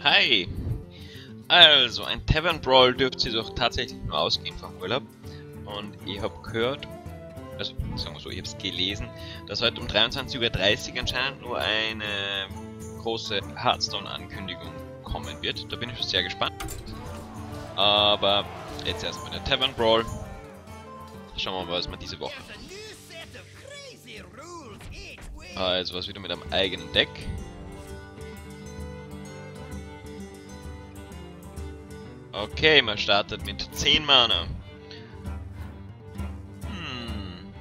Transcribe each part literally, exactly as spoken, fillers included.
Hi! Also, ein Tavern Brawl dürfte sie doch tatsächlich nur ausgehen vom Urlaub. Und ich habe gehört, also sagen wir so, ich habe es gelesen, dass heute um dreiundzwanzig Uhr dreißig anscheinend nur eine große Hearthstone-Ankündigung kommen wird. Da bin ich schon sehr gespannt. Aber jetzt erstmal der Tavern Brawl. Schauen wir mal, was wir diese Woche. Also was wieder mit einem eigenen Deck. Okay, man startet mit zehn Mana. Hm.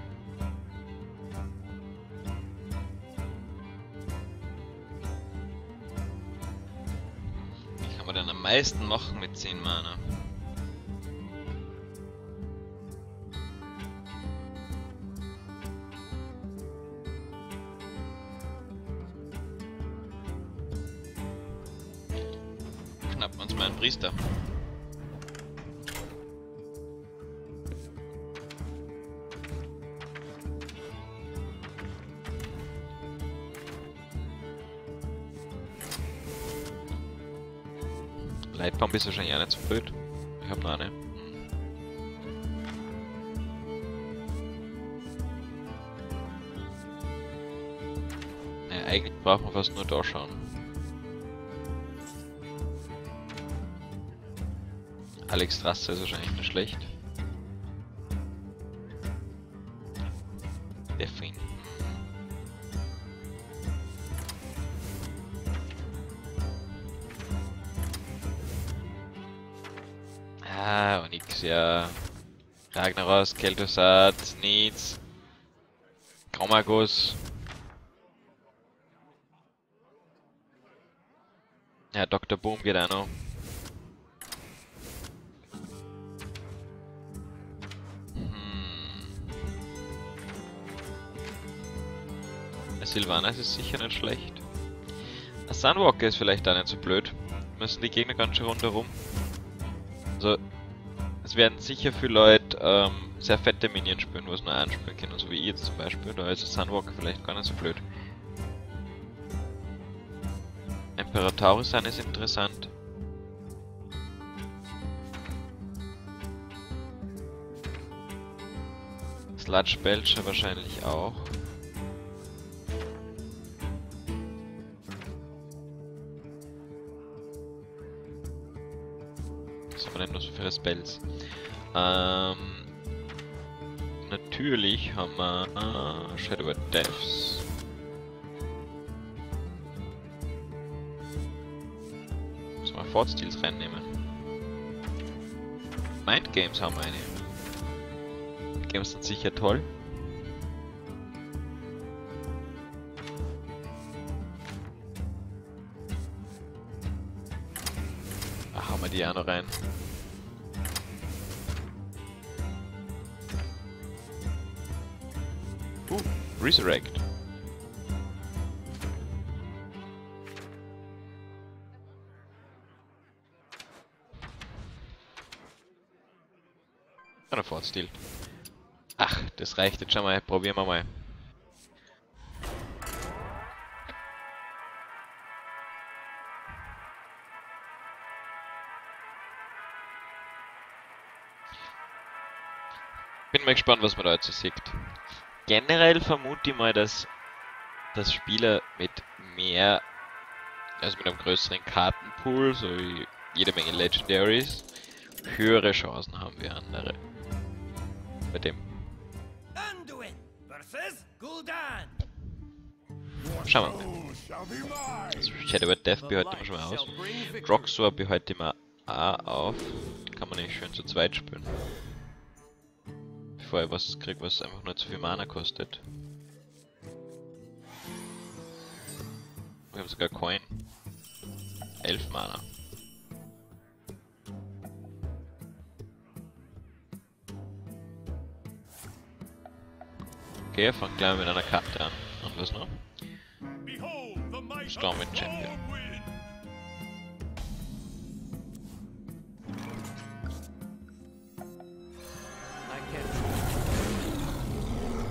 Wie kann man denn am meisten machen mit zehn Mana? Knappen wir uns mal einen Priester. Leitbaum ist wahrscheinlich auch nicht so blöd. Ich hab noch eine. Ja, eigentlich braucht man fast nur da schauen. Alex Rasse ist wahrscheinlich nicht schlecht. Defin. Ah, Onyx, ja. Ragnaros, Kel'Thuzad, Needs, Graumagus. Ja, Doktor Boom geht auch noch. Hm. Sylvanas ist sicher nicht schlecht. Der Sunwalker ist vielleicht auch nicht so blöd. Müssen die Gegner ganz schön rundherum. Also, es werden sicher viele Leute ähm, sehr fette Minions spielen, wo es nur anspielen können, so wie ich jetzt zum Beispiel. Da ist der Sunwalker vielleicht gar nicht so blöd. Imperatorus sein ist interessant. Sludge Belcher wahrscheinlich auch. Was haben wir denn noch so für Spells? Ähm, natürlich haben wir äh, Shadow of Deaths. Müssen wir Fort Steals reinnehmen. Mind Games haben wir eine. Games sind sicher toll. Ach, haben wir die auch noch rein. Uh, Resurrect. Oder Fort Steel. Ach, das reicht jetzt schon mal. Probieren wir mal. Bin mal gespannt, was man da jetzt so sieht. Generell vermute ich mal, dass das Spieler mit mehr, also mit einem größeren Kartenpool, so wie jede Menge Legendaries, höhere Chancen haben wie andere. Bei dem. Schauen wir mal. Also Shadow of Death behalte ich schon mal aus. Roxor behalte ich mal A auf. Kann man nicht schön zu zweit spielen. Bevor ich was krieg, was einfach nur zu viel Mana kostet. Wir haben sogar Coin. elf Mana. Okay, er fängt gleich mit einer Karte an. Und was noch? Stormwind Champion.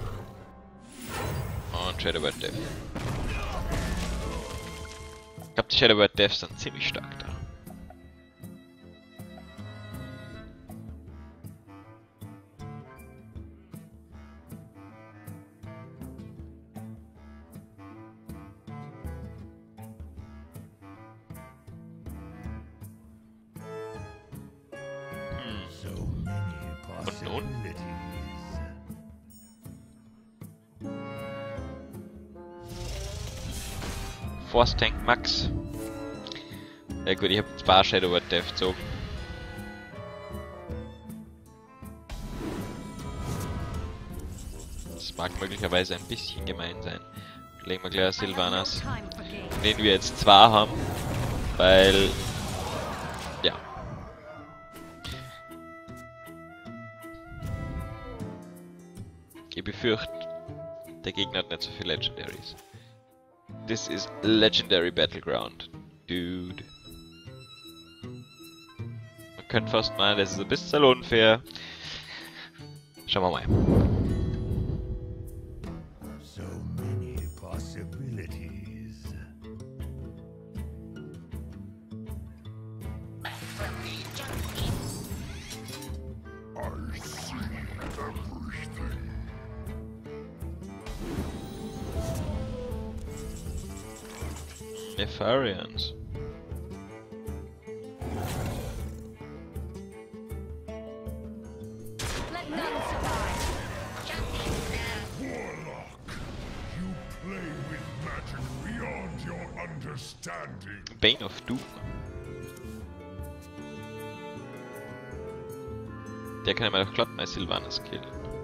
Und Shadow of Death. Ich glaube, die Shadow Word Devs sind ziemlich stark da. Und nun? Force Tank Max. Ja gut, ich habe zwei Shadow Word Dev gezogen. Das mag möglicherweise ein bisschen gemein sein. Legen wir gleich Sylvanas, den wir jetzt zwei haben, weil ja. Ich befürchte, der Gegner hat nicht so viele Legendaries. This is Legendary Battleground, dude. Man könnte fast meinen, das ist ein bisschen unfair. Schauen wir mal. So many possibilities. I see everything. Nefarians. Let none survive. Warlock, you play with magic beyond your understanding. Bane of Doom. Der kann ja doch glatt mal Sylvanas killen.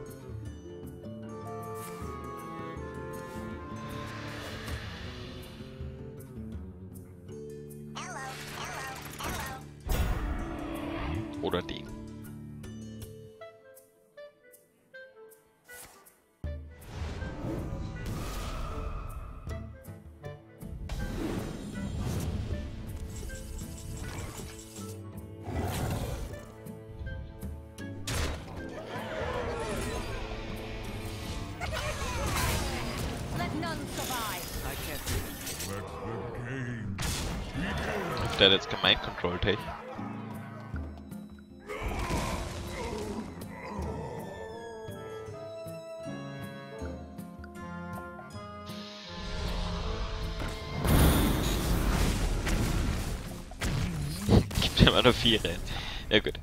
Oder den. Let none survive. Let the game Der hat jetzt gemein Control Tech. Gibt immer nur vier. Ja gut.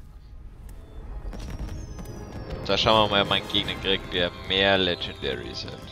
Da schauen wir mal, ob mein Gegner kriegt, der mehr Legendaries hat.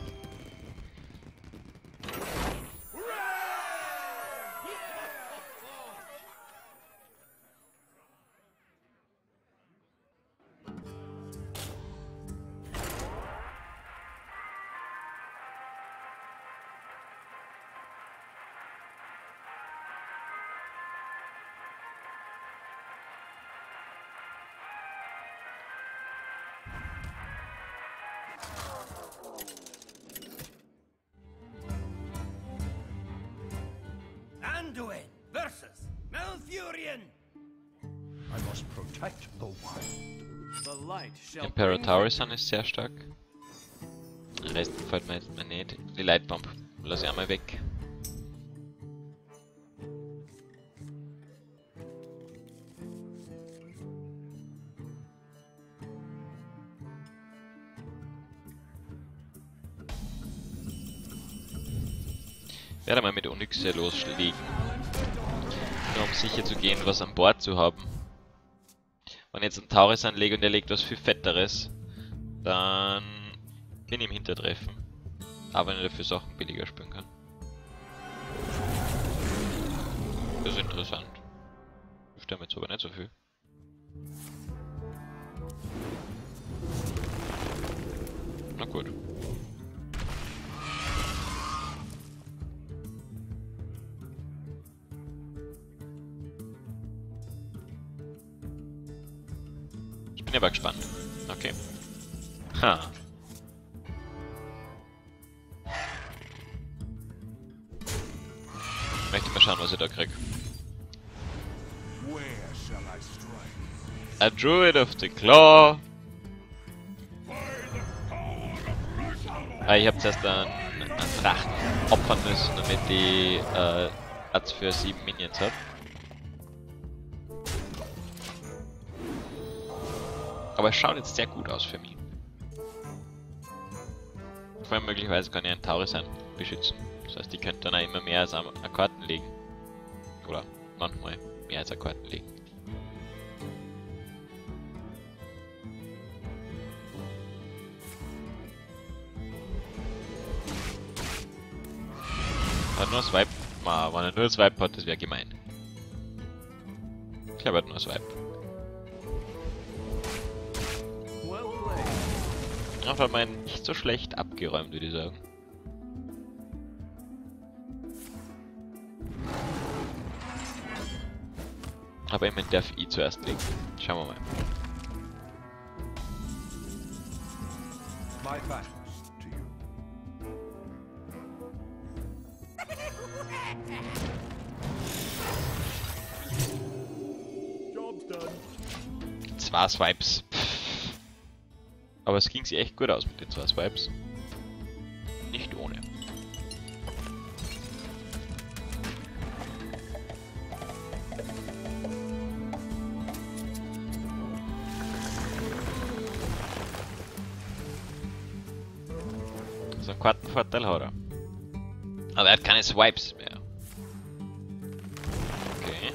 Anduin versus Malfurion. I must protect the one. The light shall Emperor bring Taurisan ist sehr stark. Den Rest fällt mir jetzt mal nicht. Die Lightbomb lasse ich einmal weg. Ich werde mal mit Onyxe loslegen. Nur um sicher zu gehen, was an Bord zu haben. Wenn ich jetzt einen Taurus anlege und der legt was viel Fetteres, dann bin ich im Hintertreffen. Aber wenn ich dafür Sachen billiger spielen kann. Das ist interessant. Ich stelle mir jetzt aber nicht so viel. Na gut. Ich bin aber gespannt. Okay. Ha. Ich möchte mal schauen, was ich da krieg. Where shall I strike? A Druid of the Claw. Ah, ich hab zuerst einen, einen Drachen opfern müssen, damit ich äh, Platz für sieben Minions habe. Aber es schaut jetzt sehr gut aus für mich. Vor allem möglicherweise kann ich einen Taurisan beschützen. Das heißt, die könnte dann auch immer mehr als eine Karten legen. Oder manchmal mehr als eine Karten legen. Hat nur Swipe. Ma, wenn er nur Swipe hat, das wäre gemein. Ich habe halt nur Swipe. Well played. Auch hat man nicht so schlecht abgeräumt, würde ich sagen. Aber immerhin darf ich zuerst legen. Schauen wir mal. My thanks to you. Job's done. Zwei Swipes. Pff. Aber es ging sie echt gut aus mit den zwei Swipes. Nicht ohne. So einen Kartenvorteil hat er. Aber er hat keine Swipes mehr. Okay.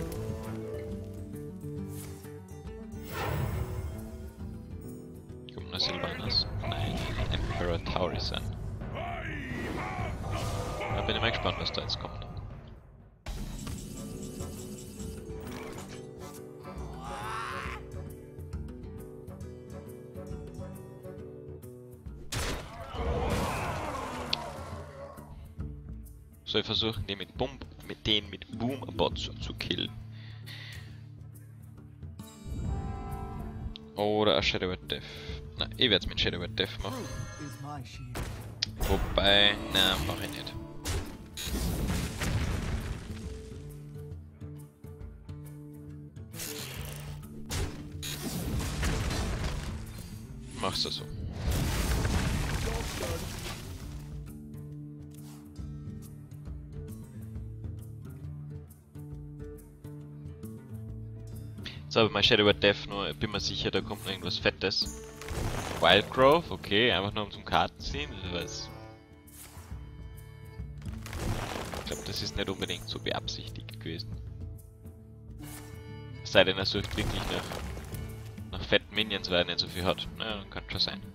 Kommt noch Sylvanas? Nein, Emperor Taurisan. Da bin ich mal gespannt, was da jetzt kommt. Soll ich versuchen, den mit Boom, mit den mit Boom-Bots zu killen. Oder ein Shadow at Death. Na, ich werde es mit Shadow at Death machen. Wobei, na, mache ich nicht. Machst du so. So, aber mein Shadow at Death nur, ich bin mir sicher, da kommt noch irgendwas Fettes. Wild Growth, okay, einfach nur um zum Karten ziehen, oder was? Ich glaube, das ist nicht unbedingt so beabsichtigt gewesen. Es sei denn, er sucht wirklich nach, nach fetten Minions, weil er nicht so viel hat. Naja, dann kann schon sein.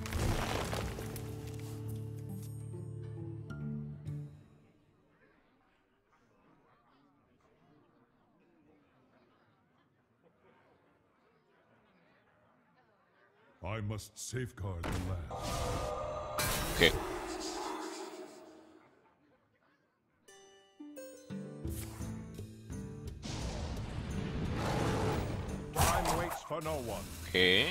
I must safeguard the land. Okay. Time waits for no one. Okay.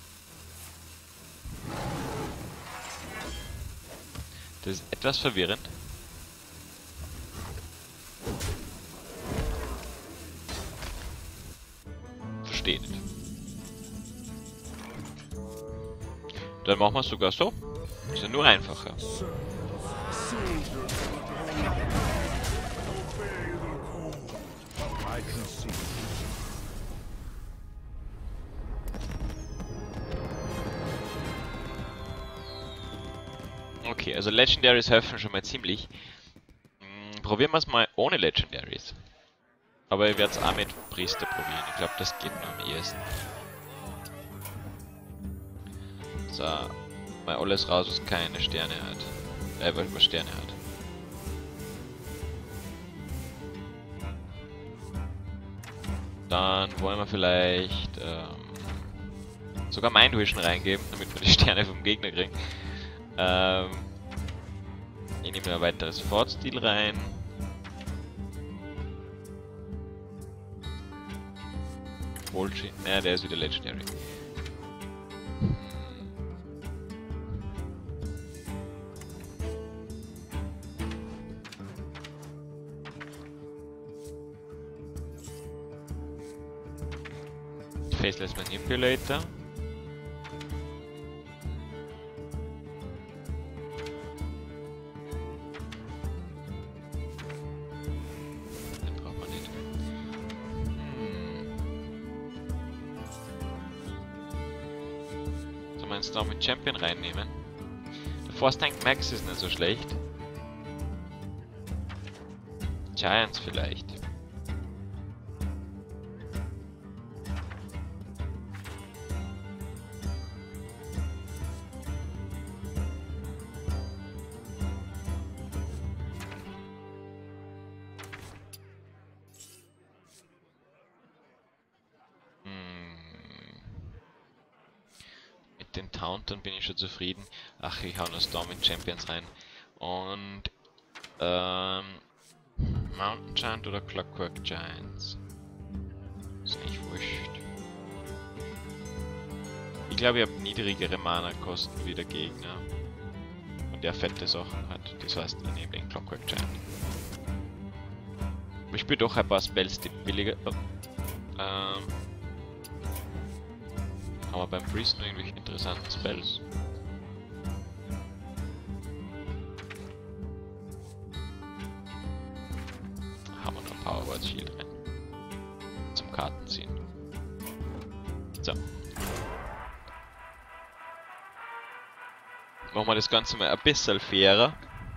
Das ist etwas verwirrend. Verstehe nicht. Dann machen wir es sogar so. Ist ja nur einfacher. I can see. Okay, also Legendaries helfen schon mal ziemlich. Hm, probieren wir es mal ohne Legendaries. Aber ich werde es auch mit Priester probieren. Ich glaube, das geht noch am ehesten. So, mal alles raus, was keine Sterne hat. Äh, was Sterne hat. Dann wollen wir vielleicht ähm, sogar Mindvision reingeben, damit wir die Sterne vom Gegner kriegen. Ähm, ich nehme ein weiteres Fort-Stil rein. Bullshit, naja, der ist wieder Legendary. Faceless Manipulator. einen Stormy Champion reinnehmen. Der Force Tank Max ist nicht so schlecht. Giants vielleicht. Den Taunton bin ich schon zufrieden. Ach, ich hau noch Stormy Champions rein. Und ähm, Mountain Giant oder Clockwork Giants? Ist nicht wurscht. Ich glaube, ich habe niedrigere Mana-Kosten wie der Gegner. Und der fette Sachen hat. Das heißt, ich nehme den Clockwork Giant. Ich spiele doch ein paar Spells, die billiger. Oh, ähm. Aber beim Priest noch irgendwelche interessanten Spells. Haben wir noch Powerword Shield rein. Zum Kartenziehen. So. Machen wir das Ganze mal ein bisschen fairer.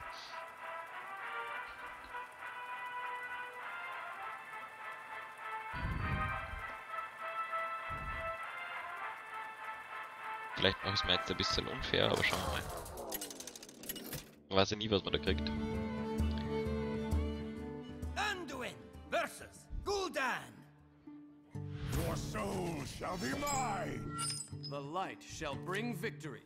Vielleicht mache ich es mir jetzt ein bisschen unfair, aber schauen wir mal. Ich weiß ja nie, was man da kriegt. Anduin versus Gul'dan. Your soul shall be mine! The light shall bring victory.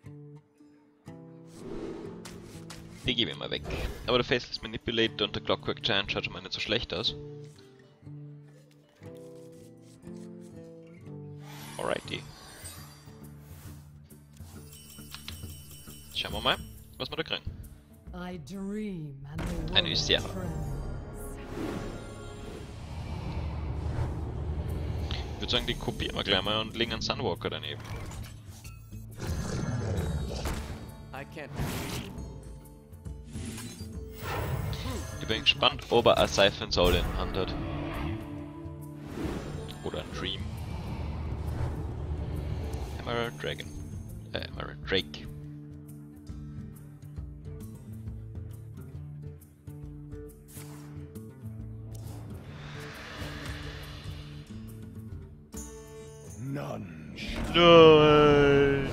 Die gebe ich mal weg. Aber der Faceless Manipulator und der Clockwork Giant schaut schon mal nicht so schlecht aus. Alrighty. Schauen wir mal, was wir da kriegen. Eine Ysera. Ich würde sagen, die kopieren wir gleich mal und legen einen Sunwalker daneben. I can't. Ich bin gespannt, ob er ein Siphon Soul in der Hand hat. Oder ein Dream. Emerald Dragon. Äh, Emerald Drake. None. Nein!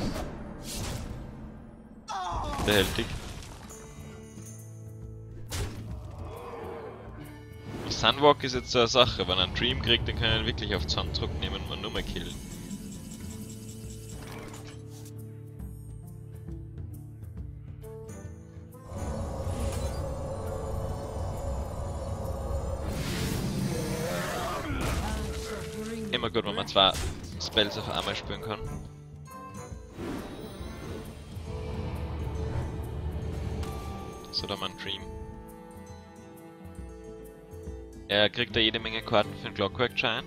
Behältig. Sunwalk ist jetzt so eine Sache, wenn er einen Dream kriegt, dann kann er ihn wirklich auf Zanddruck nehmen und nur mal killen. Immer gut, wenn man zwei Spells auf einmal spielen kann. So, da mal ein Dream. Er kriegt da jede Menge Karten für den Clockwork Giant.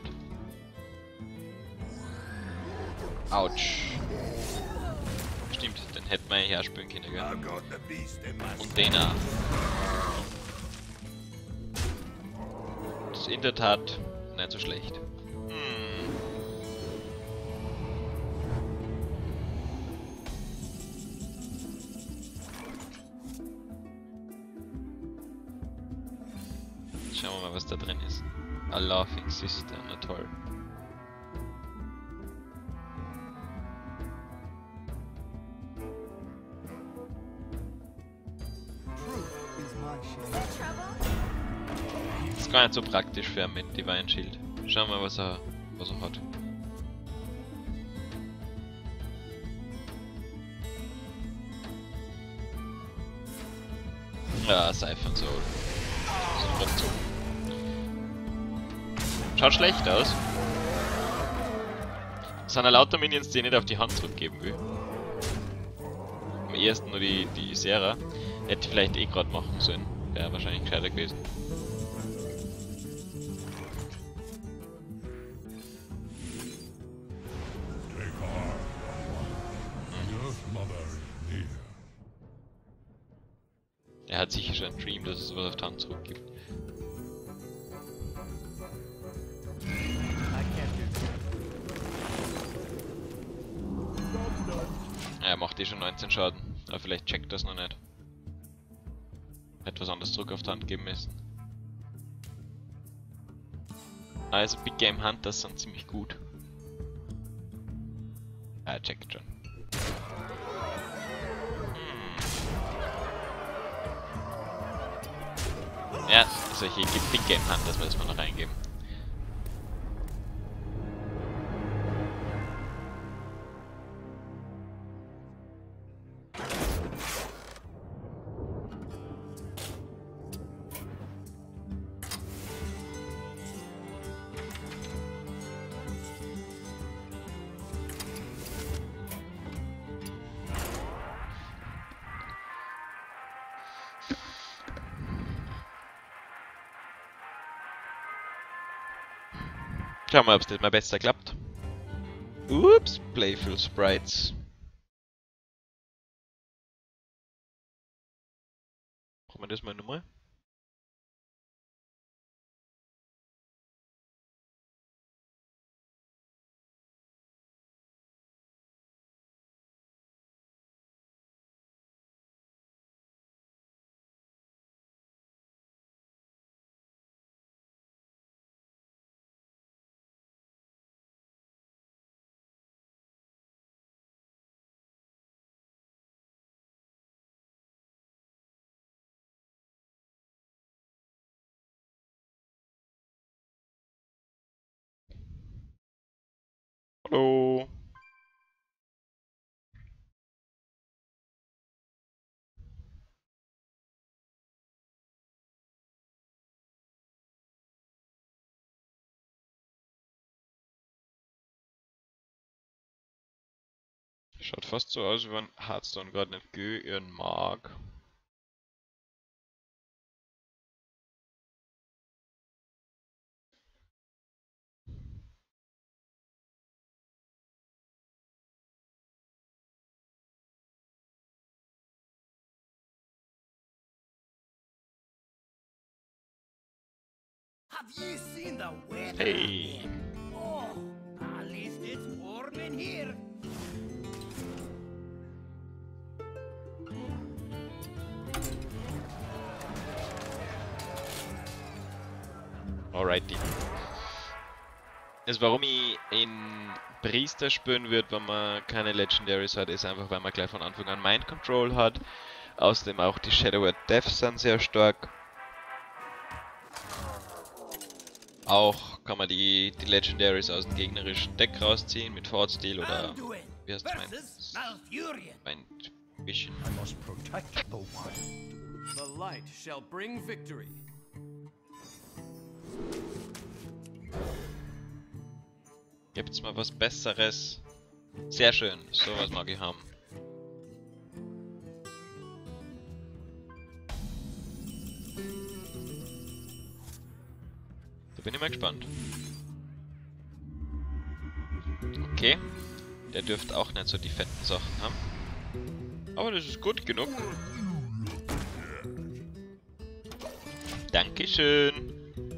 Autsch. Stimmt, den hätten wir ja spielen können, gell? I've got the beast in my Und den auch. Das ist in der Tat nicht so schlecht. Hm. Schauen wir mal, was da drin ist. A Laughing Sister, na toll. Das ist gar nicht so praktisch für einen mit Divine Shield. Schauen wir mal, was er, was er hat. Ja, Siphon Soul. Super zu. Schaut schlecht aus. Es sind lauter Minions, die ich nicht auf die Hand zurückgeben will. Am ersten nur die, die Ysera. Hätte ich vielleicht eh gerade machen sollen. Wäre wahrscheinlich gescheiter gewesen. Take heart. The Earth Mother is near. Er hat sicher schon einen Dream, dass es was auf die Hand zurückgibt. Er macht eh schon neunzehn Schaden, aber vielleicht checkt das noch nicht. Etwas anderes Druck auf die Hand geben müssen. Also Big Game Hunters sind ziemlich gut. Ah, checkt schon. Hm. Ja, solche Big Game Hunters müssen wir noch reingeben. Schauen wir mal, ob es nicht mal besser klappt. Ups, Playful Sprites. Machen wir das mal nochmal. Hallo. Schaut fast so aus, wie wenn Hearthstone gerade nicht gehen mag. Have you seen the weather? Hey. Oh, at least it's warm in here. Alrighty. Das, warum ich in Priester spielen würde, wenn man keine Legendaries hat, ist einfach, weil man gleich von Anfang an Mind Control hat. Außerdem auch die Shadow at Death sind sehr stark. Auch kann man die, die Legendaries aus dem gegnerischen Deck rausziehen mit Fort Steel oder Anduin wie heißt mein versus Malfurion. mein Vision. I must protect the wild. The light shall bring victory. Gibt's mal was Besseres? Sehr schön, sowas mag ich haben. Da bin ich mal gespannt. Okay, der dürfte auch nicht so die fetten Sachen haben. Aber das ist gut genug. Dankeschön.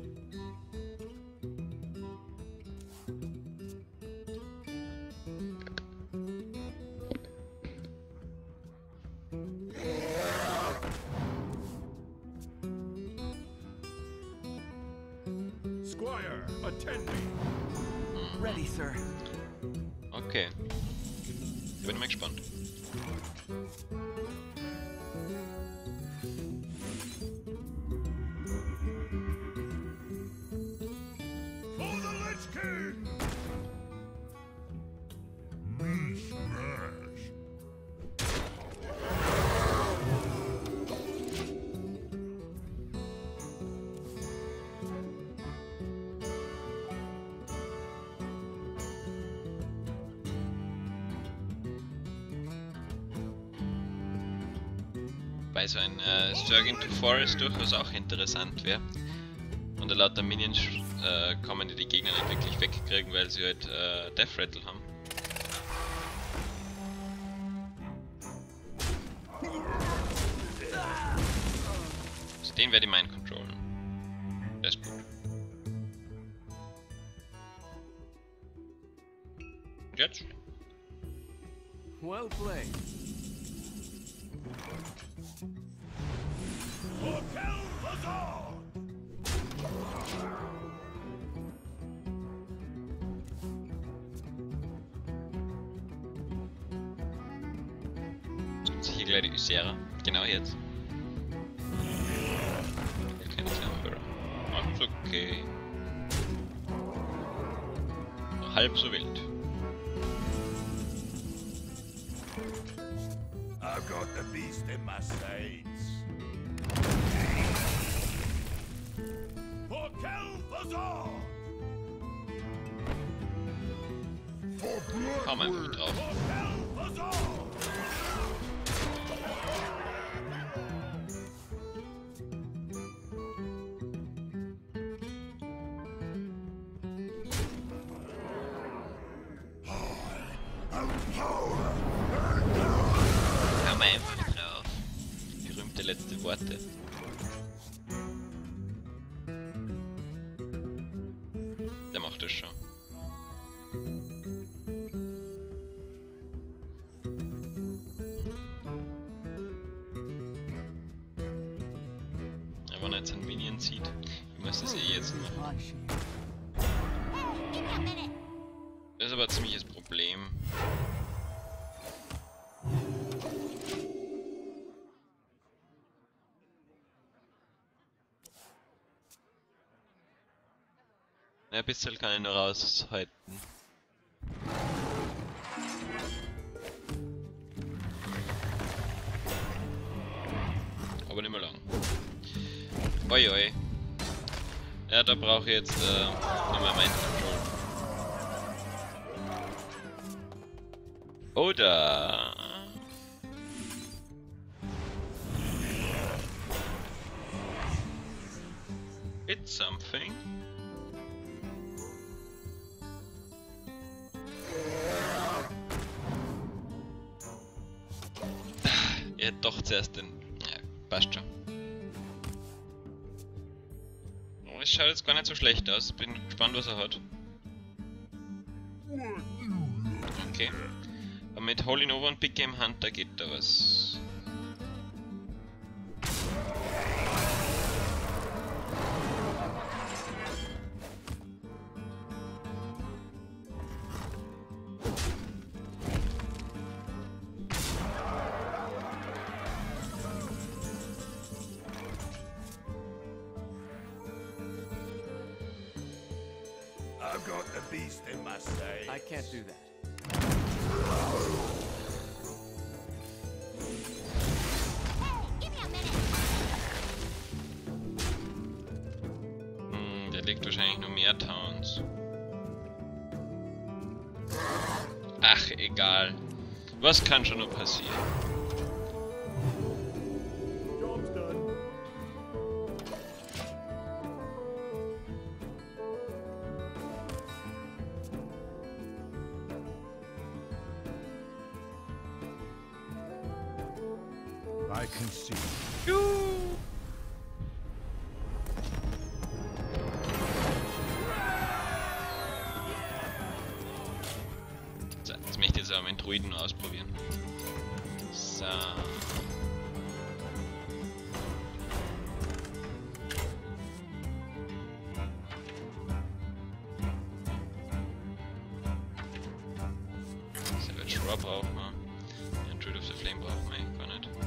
Squire, attend me. Ready, sir. Okay. Bin mal gespannt. For the Lich King! Me smash. Weil so ein äh, Sturging to Forest durchaus auch interessant wäre. Und lauter Minions äh, kommen, die die Gegner nicht wirklich wegkriegen, weil sie halt äh, Death Rattle haben. Also den werde ich Mind controllen. Der ist gut. Und jetzt? Well played. For Kel'Thuzad! Ist hier gleich die Ysera? Genau jetzt. Keine Emperor. Alles okay. Nur halb so wild. I've got the beast in my sights. For Kel'Thuzad! For Komm einfach drauf. For Kel'Thuzad! Komm einfach drauf. Berühmte letzte Worte. Der macht das schon. Ja, wenn er jetzt einen Minion sieht, ich muss das eh jetzt machen. Hey, give me a minute. Das ist aber ein ziemliches Problem. Ja, ein bisschen kann ich noch raushalten. Aber nicht mehr lang. Oi oi. Ja, da brauche ich jetzt äh, nochmal Mind Control. Oder... It's something. Er hat doch zuerst den... Ja, passt schon. Oh, es schaut jetzt gar nicht so schlecht aus. Bin gespannt, was er hat. Okay. Aber mit Holy Nova und Big Game Hunter geht da was. I've got the beast in my sights. I can't do that. Hey, give me a minute. Hm, der legt wahrscheinlich nur mehr Towns. Ach, egal. Was kann schon nur passieren? Job's done. I can see. So, jetzt möchte ich jetzt auch meinen Druiden ausprobieren. So. Savage Roar brauchen wir. Ja, Druid of the Flame brauchen wir eigentlich gar nicht.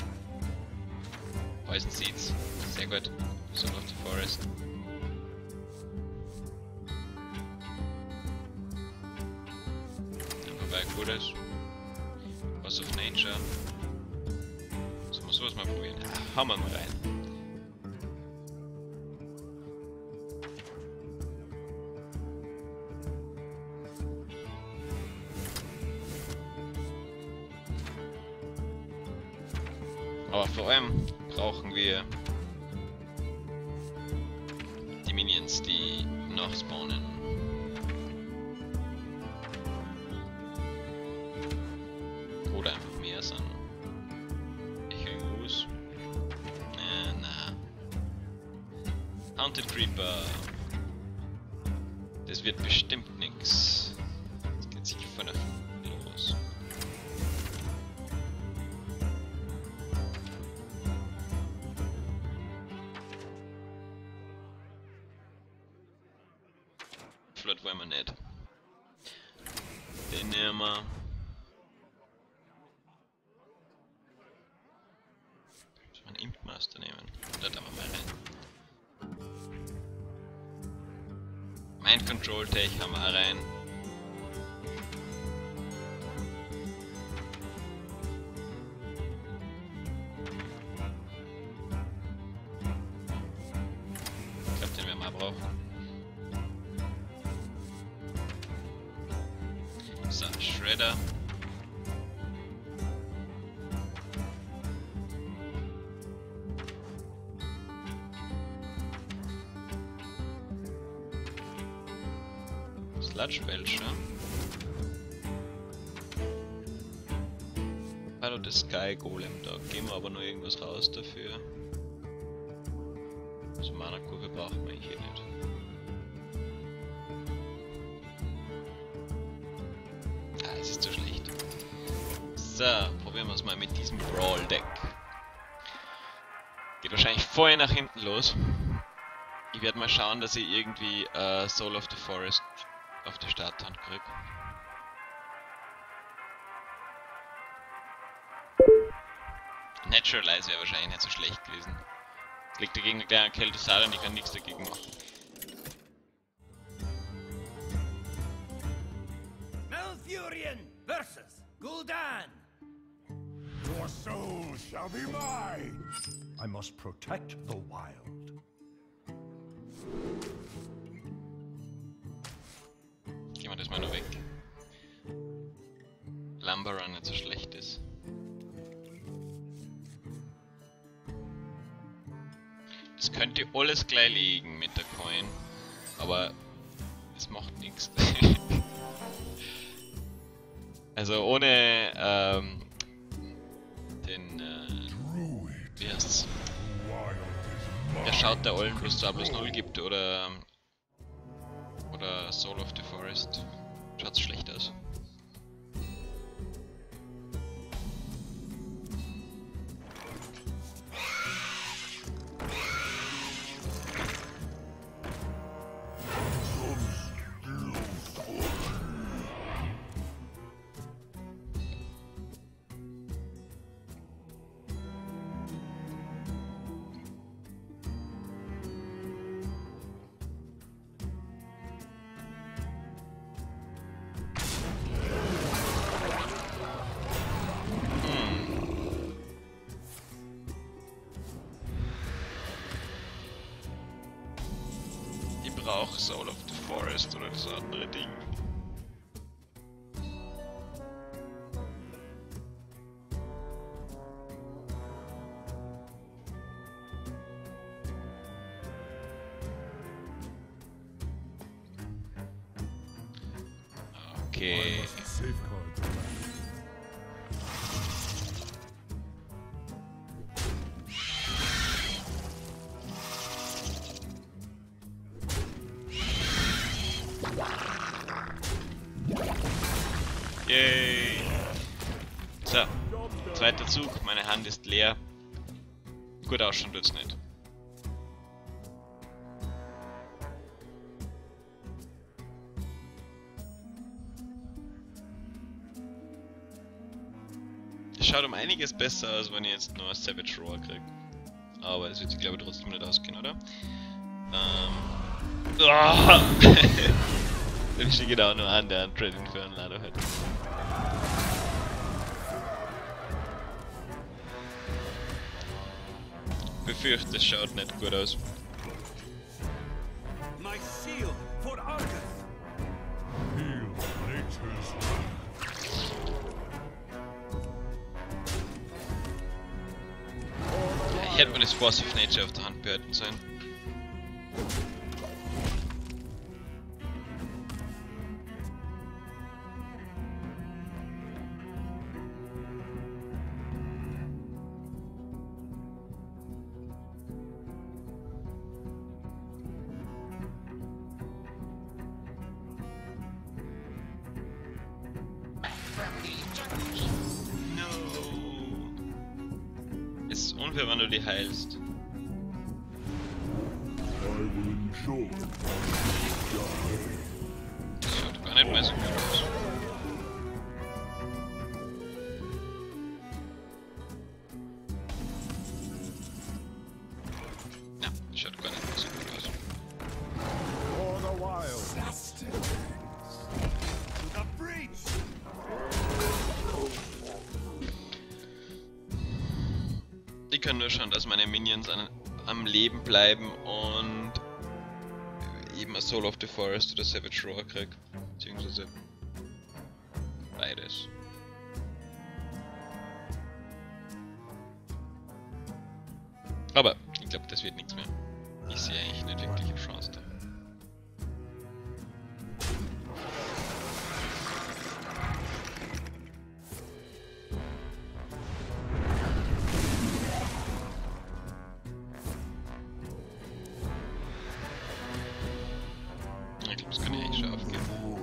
Poison Seeds, sehr gut. Soul of the Forest. Ja, wobei gut ist. Force of Nature. So muss sowas mal probieren. Ja, hauen wir mal rein. Aber vor allem brauchen wir die Minions, die noch spawnen. Oder einfach mehr sind. Echos. Äh, na. Haunted Creeper. Das wird bestimmt nix. Das geht sicher von nach hinten los. Edgelord wollen wir nicht. Den nehmen wir. Muss man einen Impmaster nehmen. Da tun wir mal rein. Mind Control Tech haben wir auch rein. Ich glaube, den werden wir auch brauchen. So, Shredder. Sludge-Belcher. Hallo, der Sky Golem, da geben wir aber nur irgendwas raus dafür. Also Mana-Kurve brauchen wir hier nicht. Ah, es ist zu schlecht. So, probieren wir es mal mit diesem Brawl-Deck. Geht wahrscheinlich vorher nach hinten los. Ich werde mal schauen, dass ich irgendwie äh, Soul of the Forest auf die Starthand krieg. Naturalize wäre wahrscheinlich nicht so schlecht gewesen. Es liegt dagegen eine kleine Kel'Thuzad und ich kann nichts dagegen machen. Malfurion versus Gul'dan. Your soul shall be mine. I must protect the wild. Gehen wir das mal nur weg. Lumberrun nicht so schlecht ist. Das könnt ihr alles gleich legen mit der Coin, aber es macht nichts. Also ohne ähm, den äh, wie heißt's? Der schaut der Ollen bloß zwei plus null gibt oder oder Soul of the Forest. Schaut's schlecht aus. Auch Soul of the Forest oder das andere Ding. Okay. Yay! So, zweiter Zug, meine Hand ist leer. Gut ausschauen tut's nicht. Es schaut um einiges besser aus, wenn ich jetzt nur Savage Roar krieg. Aber es wird sich glaube ich trotzdem nicht ausgehen, oder? Ähm. Oh! Dann steht genau nur an, der Dread Infernal hat. Befürchte, es schaut nicht gut aus. My seal for Argus. Heal nature's Ich hätte mir das Force of Nature auf der Hand behalten sollen. Es ist unfair, wenn du die heilst. I will enjoy my mal so gut aus. Ja, schaut gar nicht mehr so gut aus. For the wild. To the breach! Ich kann nur schauen, dass meine Minions an, am Leben bleiben und eben ein Soul of the Forest oder Savage Roar krieg. Beziehungsweise beides. Aber ich glaube, das wird nichts mehr. Ich sehe eigentlich nicht wirklich eine Chance da. Ich glaube, das kann ich eigentlich schon aufgeben.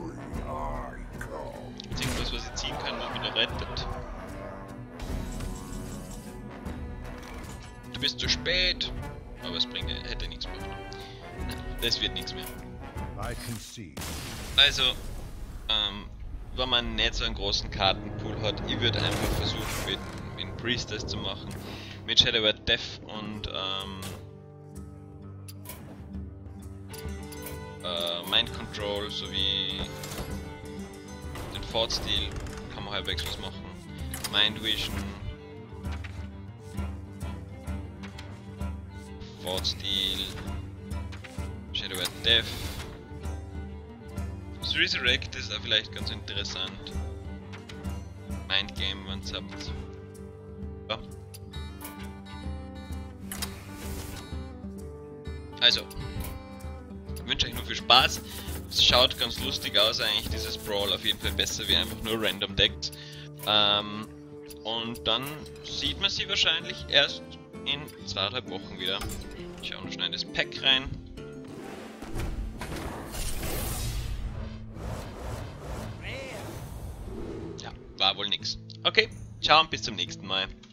Jetzt irgendwas, was ich ziehen kann, was mich noch rettet. Du bist zu spät! Aber es bringt, hätte nichts gemacht. Nein, das wird nichts mehr. I can see. Also, ähm, wenn man nicht so einen großen Kartenpool hat, ich würde einfach versuchen, mit, mit Priestess zu machen. Mit Shadow Word Death und, ähm, äh, Mind Control sowie den Fort Steel kann man halbwegs was machen. Mind Vision, Fort Steel, Shadow Word Death. Das Resurrect ist auch vielleicht ganz interessant. Mind Game, wenn ihr habt. Ja. Also, ich wünsche euch nur viel Spaß. Es schaut ganz lustig aus eigentlich, dieses Brawl, auf jeden Fall besser wie einfach nur Random Decks. Ähm, und dann sieht man sie wahrscheinlich erst in zweieinhalb Wochen wieder. Ich schaue noch schnell in das Pack rein. Ja, war wohl nix. Okay, ciao und bis zum nächsten Mal.